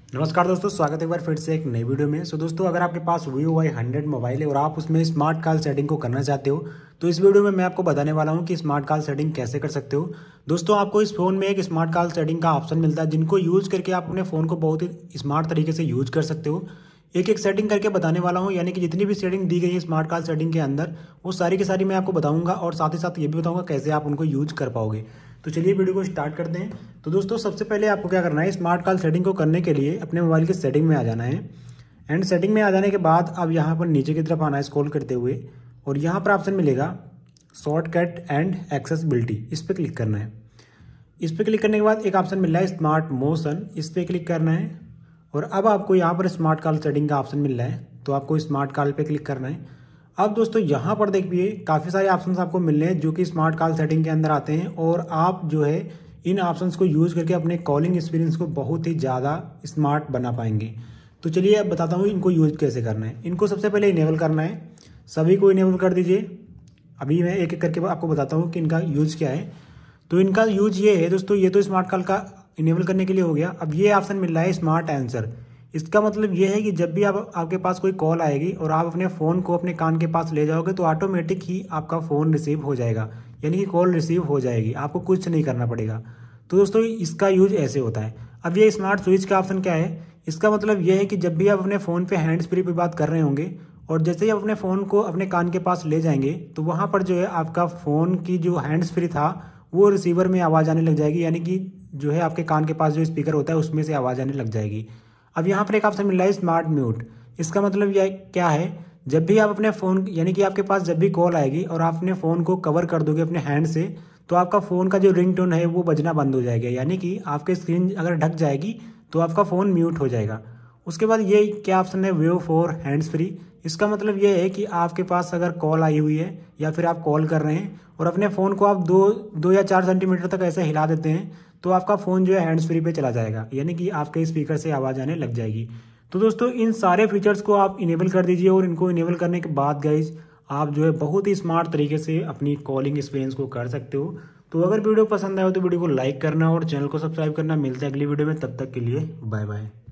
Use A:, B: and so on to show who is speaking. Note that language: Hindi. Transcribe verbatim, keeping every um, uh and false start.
A: नमस्कार दोस्तों, स्वागत है एक बार फिर से एक नई वीडियो में। सो दोस्तों, अगर आपके पास वीवो वाई हंड्रेड मोबाइल है और आप उसमें स्मार्ट कॉल सेटिंग को करना चाहते हो तो इस वीडियो में मैं आपको बताने वाला हूं कि स्मार्ट कॉल सेटिंग कैसे कर सकते हो। दोस्तों, आपको इस फोन में एक स्मार्ट कॉल सेटिंग का ऑप्शन मिलता है जिनको यूज करके आप अपने फ़ोन को बहुत ही स्मार्ट तरीके से यूज कर सकते हो। एक एक सेटिंग करके बताने वाला हूँ, यानी कि जितनी भी सेटिंग दी गई है स्मार्ट कॉल सेटिंग के अंदर वो सारी की सारी मैं आपको बताऊंगा और साथ ही साथ ये भी बताऊंगा कैसे आप उनको यूज कर पाओगे। तो चलिए वीडियो को स्टार्ट करते हैं। तो दोस्तों, सबसे पहले आपको क्या करना है, स्मार्ट कॉल सेटिंग को करने के लिए अपने मोबाइल के सेटिंग में आ जाना है। एंड सेटिंग में आ जाने के बाद अब यहाँ पर नीचे की तरफ आना है स्क्रॉल करते हुए, और यहाँ पर ऑप्शन मिलेगा शॉर्टकट एंड एक्सेसिबिलिटी, इस पर क्लिक करना है। इस पर क्लिक करने के बाद एक ऑप्शन मिल रहा है स्मार्ट मोशन, इस पर क्लिक करना है। और अब आपको यहाँ पर स्मार्ट कॉल सेटिंग का ऑप्शन मिल रहा है, तो आपको स्मार्ट कॉल पे क्लिक करना है। अब दोस्तों, यहाँ पर देखिए काफ़ी सारे ऑप्शंस आपको मिल रहे हैं जो कि स्मार्ट कॉल सेटिंग के अंदर आते हैं, और आप जो है इन ऑप्शंस को यूज़ करके अपने कॉलिंग एक्सपीरियंस को बहुत ही ज़्यादा स्मार्ट बना पाएंगे। तो चलिए अब बताता हूँ इनको यूज कैसे करना है। इनको सबसे पहले इनेबल करना है, सभी को इनेबल कर दीजिए। अभी मैं एक एक करके आपको बताता हूँ कि इनका यूज़ क्या है। तो इनका यूज ये है दोस्तों, ये तो स्मार्ट कॉल का इनेबल करने के लिए हो गया। अब ये ऑप्शन मिल रहा है स्मार्ट आंसर। इसका मतलब ये है कि जब भी आप आपके पास कोई कॉल आएगी और आप अपने फ़ोन को अपने कान के पास ले जाओगे तो ऑटोमेटिक ही आपका फ़ोन रिसीव हो जाएगा, यानी कि कॉल रिसीव हो जाएगी, आपको कुछ नहीं करना पड़ेगा। तो दोस्तों, इसका यूज ऐसे होता है। अब ये स्मार्ट स्विच का ऑप्शन क्या है, इसका मतलब ये है कि जब भी आप अपने फ़ोन पे हैंड्स फ्री पे बात कर रहे होंगे और जैसे ही आप अपने फ़ोन को अपने कान के पास ले जाएंगे तो वहाँ पर जो है आपका फ़ोन की जो हैंड्स फ्री था वो रिसीवर में आवाज़ आने लग जाएगी, यानी कि जो है आपके कान के पास जो स्पीकर होता है उसमें से आवाज़ आने लग जाएगी। अब यहाँ पर एक ऑप्शन मिल रहा है स्मार्ट म्यूट। इसका मतलब यह क्या है, जब भी आप अपने फ़ोन यानी कि आपके पास जब भी कॉल आएगी और आप अपने फ़ोन को कवर कर दोगे अपने हैंड से तो आपका फ़ोन का जो रिंगटोन है वो बजना बंद हो जाएगा, यानी कि आपकी स्क्रीन अगर ढक जाएगी तो आपका फ़ोन म्यूट हो जाएगा। उसके बाद ये क्या ऑप्शन है, वेव फॉर हैंड्स फ्री। इसका मतलब ये है कि आपके पास अगर कॉल आई हुई है या फिर आप कॉल कर रहे हैं और अपने फ़ोन को आप दो दो या चार सेंटीमीटर तक ऐसे हिला देते हैं तो आपका फ़ोन जो है हैंड्स फ्री पे चला जाएगा, यानी कि आपके स्पीकर से आवाज़ आने लग जाएगी। तो दोस्तों, इन सारे फीचर्स को आप इनेबल कर दीजिए और इनको इनेबल करने के बाद गाइज आप जो है बहुत ही स्मार्ट तरीके से अपनी कॉलिंग एक्सपीरियंस को कर सकते हो। तो अगर वीडियो पसंद आए तो वीडियो को लाइक करना और चैनल को सब्सक्राइब करना। मिलते हैं अगली वीडियो में, तब तक के लिए बाय बाय।